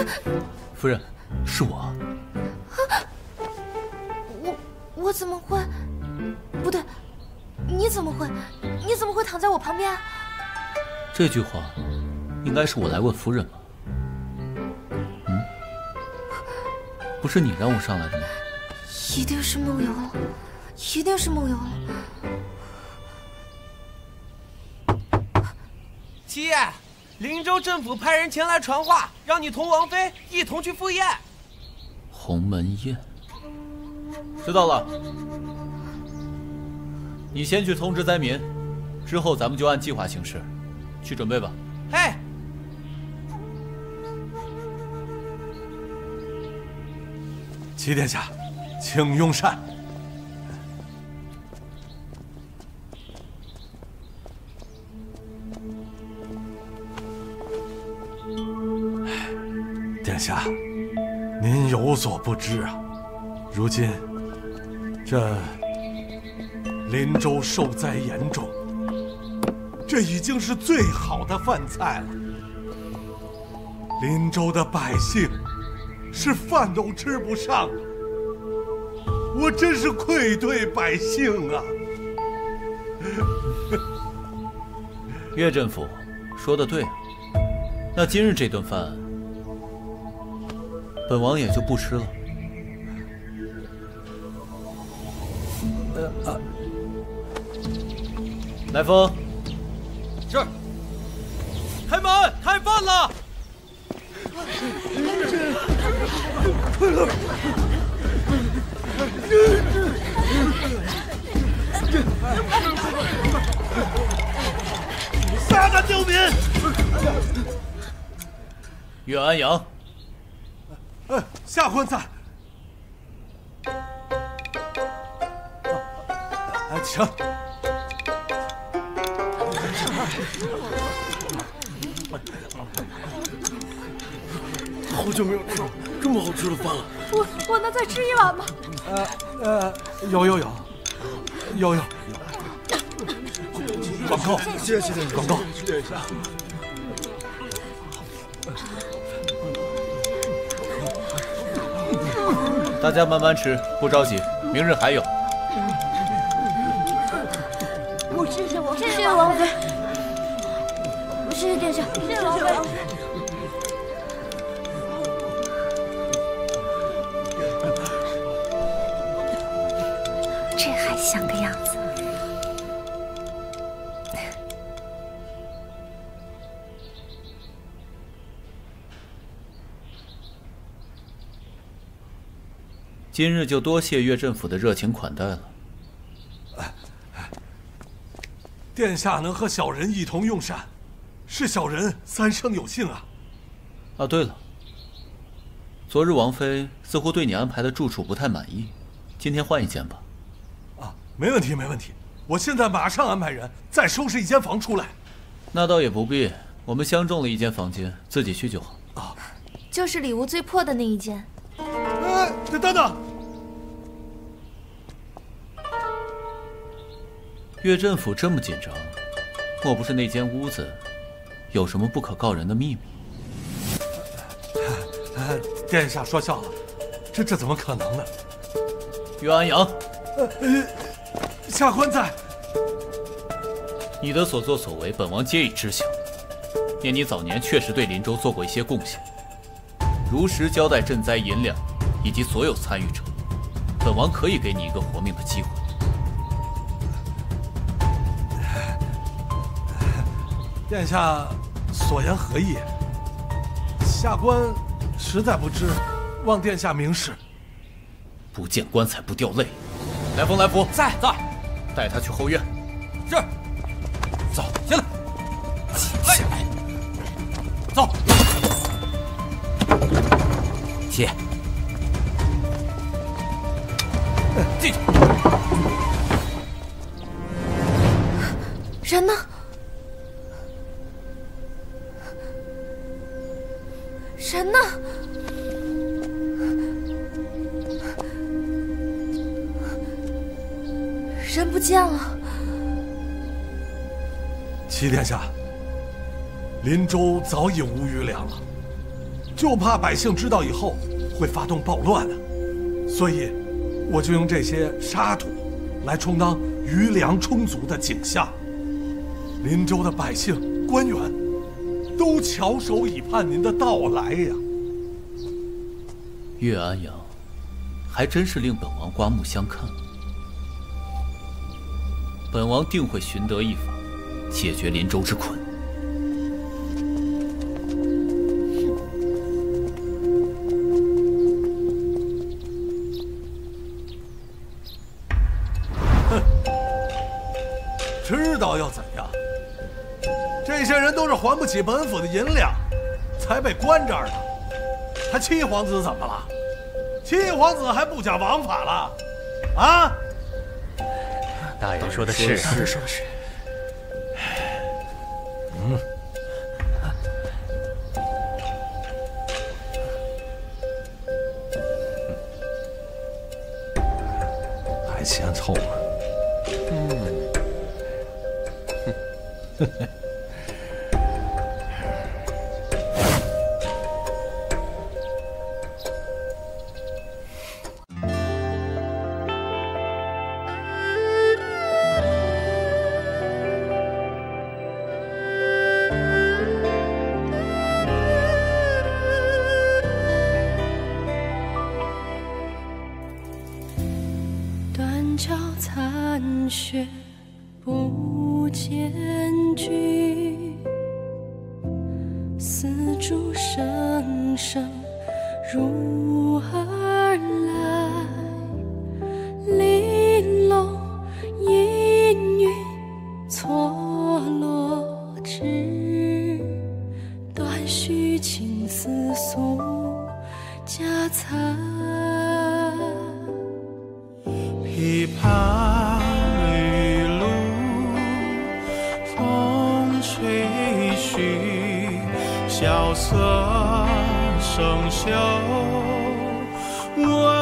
夫人，是我。 我怎么会？不对，你怎么会躺在我旁边？ 这句话，应该是我来问夫人吧？不是你让我上来的吗？ 一定是梦游了，一定是梦游了。 七爷，林州政府派人前来传话，让你同王妃一同去赴宴。 鸿门宴，知道了。你先去通知灾民，之后咱们就按计划行事，去准备吧。 嘿。 齐殿下，请用膳。殿下，您有所不知啊，如今这林州受灾严重，这已经是最好的饭菜了。林州的百姓是饭都吃不上，我真是愧对百姓啊！ 岳镇抚说的对啊，那今日这顿饭，本王也就不吃了。来风， 是。开门，开饭了。 杀他刁民！ 岳安阳， 下官在。请。 好久没有吃这么好吃的饭了。 我能再吃一碗吗？ 有。广告， 谢谢殿下。 广告， 殿下。 大家慢慢吃，不着急，明日还有。 谢谢王妃，谢谢殿下，谢谢王妃。这还像个样子？ 今日就多谢岳镇抚的热情款待了。 殿下能和小人一同用膳，是小人三生有幸啊！ 啊，对了，昨日王妃似乎对你安排的住处不太满意，今天换一间吧。 啊，没问题，没问题。我现在马上安排人再收拾一间房出来。 那倒也不必，我们相中了一间房间，自己去就好。 啊， 就是里屋最破的那一间。 等等。 岳镇抚这么紧张，莫不是那间屋子有什么不可告人的秘密？ 殿下说笑了，这怎么可能呢？ 岳安阳， 下官在。 你的所作所为，本王皆已知晓。念你早年确实对林州做过一些贡献，如实交代赈灾银两以及所有参与者，本王可以给你一个活命的机会。 殿下所言何意？下官实在不知，望殿下明示。 不见棺材不掉泪。来风，来福， 在， 带他去后院。 是。走，进来。起来。走。起。进去。 人呢？人呢？人不见了。 齐殿下，林州早已无余粮了， 就怕百姓知道以后会发动暴乱呢，所以我就用这些沙土来充当余粮充足的景象。林州的百姓、官员都翘首以盼您的到来呀。 岳安阳，还真是令本王刮目相看。本王定会寻得一法，解决林州之困。 哼，知道要怎样？这些人都是还不起本府的银两，才被关这儿的。他七皇子怎么了？七皇子还不讲王法了？啊？ 大人说的是， 大人说的是。 还嫌臭吗？ 断桥残雪不见据，丝竹声声入耳来。玲珑阴云错落枝，断续青丝素家残。 琵琶玉露，风吹絮，萧瑟生锈。